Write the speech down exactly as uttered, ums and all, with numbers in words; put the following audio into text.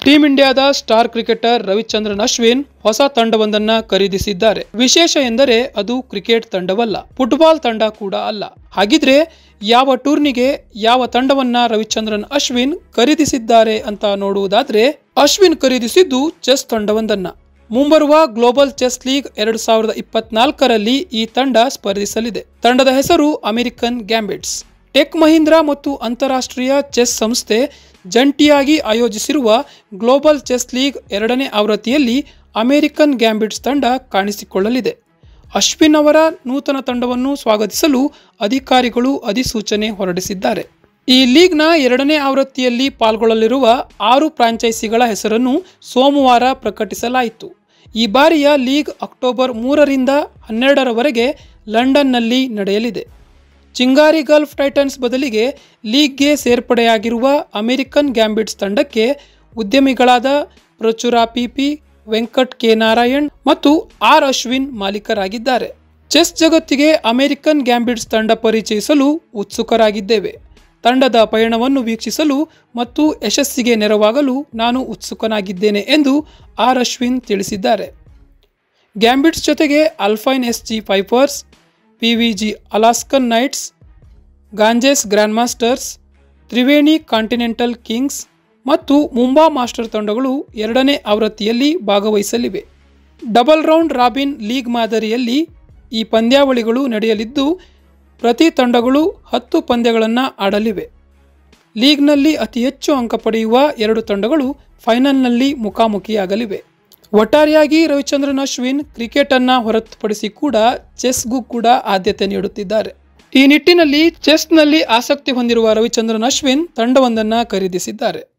Team ಇಂಡಿಯಾದ star cricketer Ravichandran Ashwin ಹೊಸ ತಂಡವೊಂದನ್ನ ಖರೀದಿಸಿದ್ದಾರೆ. ವಿಶೇಷ ಎಂದರೆ ಅದು ಕ್ರಿಕೆಟ್ ತಂಡವಲ್ಲ, ಫುಟ್ಬಾಲ್ ತಂಡ ಕೂಡ ಅಲ್ಲ. ಹಾಗಿದ್ರೆ ಯಾವ ಟೂರ್ನಿಗೆ ಯಾವ ತಂಡವನ್ನ ರವಿಚಂದ್ರನ್ ಅಶ್ವಿನ್ ಖರೀದಿಸಿದ್ದಾರೆ ಅಂತ ನೋಡುವುದಾದ್ರೆ, ಅಶ್ವಿನ್ ಖರೀದಿಸಿದ್ದು ಚೆಸ್ ತಂಡವೊಂದನ್ನ. ಮುಂಬರುವ ಗ್ಲೋಬಲ್ ಚೆಸ್ ಲೀಗ್ ಎರಡು ಸಾವಿರದ ಇಪ್ಪತ್ನಾಲ್ಕರಲ್ಲಿ ಈ ತಂಡ ಸ್ಪರ್ಧಿಸಲಿದೆ. ತಂಡದ ಹೆಸರು ಅಮೆರಿಕನ್ ಗ್ಯಾಂಬಿಟ್ಸ್. ಟೆಕ್ ಮಹೀಂದ್ರಾ ಮತ್ತು ಅಂತಾರಾಷ್ಟ್ರೀಯ ಚೆಸ್ ಸಂಸ್ಥೆ ಜಂಟಿಯಾಗಿ ಆಯೋಜಿಸಿರುವ ಗ್ಲೋಬಲ್ ಚೆಸ್ ಲೀಗ್ ಎರಡನೇ ಆವೃತ್ತಿಯಲ್ಲಿ ಅಮೆರಿಕನ್ ಗ್ಯಾಂಬಿಟ್ಸ್ ತಂಡ ಕಾಣಿಸಿಕೊಳ್ಳಲಿದೆ. ಅಶ್ವಿನ್ ಅವರ ನೂತನ ತಂಡವನ್ನು ಸ್ವಾಗತಿಸಲು ಅಧಿಕಾರಿಗಳು ಅಧಿಸೂಚನೆ ಹೊರಡಿಸಿದ್ದಾರೆ. ಈ ಲೀಗ್ನ ಎರಡನೇ ಆವೃತ್ತಿಯಲ್ಲಿ ಪಾಲ್ಗೊಳ್ಳಲಿರುವ ಆರು ಫ್ರಾಂಚೈಸಿಗಳ ಹೆಸರನ್ನು ಸೋಮವಾರ ಪ್ರಕಟಿಸಲಾಯಿತು. ಈ ಬಾರಿಯ ಲೀಗ್ ಅಕ್ಟೋಬರ್ ಮೂರರಿಂದ ಹನ್ನೆರಡರವರೆಗೆ ಲಂಡನ್ನಲ್ಲಿ ನಡೆಯಲಿದೆ. ಚಿಂಗಾರಿ ಗಲ್ಫ್ ಟೈಟನ್ಸ್ ಬದಲಿಗೆ ಲೀಗ್ಗೆ ಸೇರ್ಪಡೆಯಾಗಿರುವ ಅಮೆರಿಕನ್ ಗ್ಯಾಂಬಿಟ್ಸ್ ತಂಡಕ್ಕೆ ಉದ್ಯಮಿಗಳಾದ ಪ್ರಚುರಾ ಪಿಪಿ, ವೆಂಕಟ್ ಕೆ ನಾರಾಯಣ್ ಮತ್ತು ಆರ್ ಅಶ್ವಿನ್ ಮಾಲೀಕರಾಗಿದ್ದಾರೆ. ಚೆಸ್ ಜಗತ್ತಿಗೆ ಅಮೆರಿಕನ್ ಗ್ಯಾಂಬಿಟ್ಸ್ ತಂಡ ಪರಿಚಯಿಸಲು ಉತ್ಸುಕರಾಗಿದ್ದೇವೆ. ತಂಡದ ಪಯಣವನ್ನು ವೀಕ್ಷಿಸಲು ಮತ್ತು ಯಶಸ್ಸಿಗೆ ನೆರವಾಗಲು ನಾನು ಉತ್ಸುಕನಾಗಿದ್ದೇನೆ ಎಂದು ಆರ್ ಅಶ್ವಿನ್ ತಿಳಿಸಿದ್ದಾರೆ. ಗ್ಯಾಂಬಿಟ್ಸ್ ಜೊತೆಗೆ Alpine S G Pipers, P V G Alaskan Knights, Ganges Grandmasters, Triveni Continental Kings ಮತ್ತು ಮುಂಬಾ ಮಾಸ್ಟರ್ ತಂಡಗಳು ಎರಡನೇ ಆವೃತ್ತಿಯಲ್ಲಿ ಭಾಗವಹಿಸಲಿವೆ. ಡಬಲ್ ರೌಂಡ್ ರಾಬಿನ್ ಲೀಗ್ ಮಾದರಿಯಲ್ಲಿ ಈ ಪಂದ್ಯಾವಳಿಗಳು ನಡೆಯಲಿದ್ದು, ಪ್ರತಿ ತಂಡಗಳು ಹತ್ತು ಪಂದ್ಯಗಳನ್ನು ಆಡಲಿವೆ. ಲೀಗ್ನಲ್ಲಿ ಅತಿ ಹೆಚ್ಚು ಅಂಕ ಪಡೆಯುವ ಎರಡು ತಂಡಗಳು ಫೈನಲ್ನಲ್ಲಿ ಮುಖಾಮುಖಿಯಾಗಲಿವೆ. ಒಟ್ಟಾರೆಯಾಗಿ ರವಿಚಂದ್ರನ್ ಅಶ್ವಿನ್ ಕ್ರಿಕೆಟ್ ಅನ್ನ ಹೊರತುಪಡಿಸಿ ಕೂಡ ಚೆಸ್ಗೂ ಕೂಡ ಆದ್ಯತೆ ನೀಡುತ್ತಿದ್ದಾರೆ. ಈ ನಿಟ್ಟಿನಲ್ಲಿ ಚೆಸ್ನಲ್ಲಿ ಆಸಕ್ತಿ ಹೊಂದಿರುವ ರವಿಚಂದ್ರನ್ ಅಶ್ವಿನ್ ತಂಡವೊಂದನ್ನು ಖರೀದಿಸಿದ್ದಾರೆ.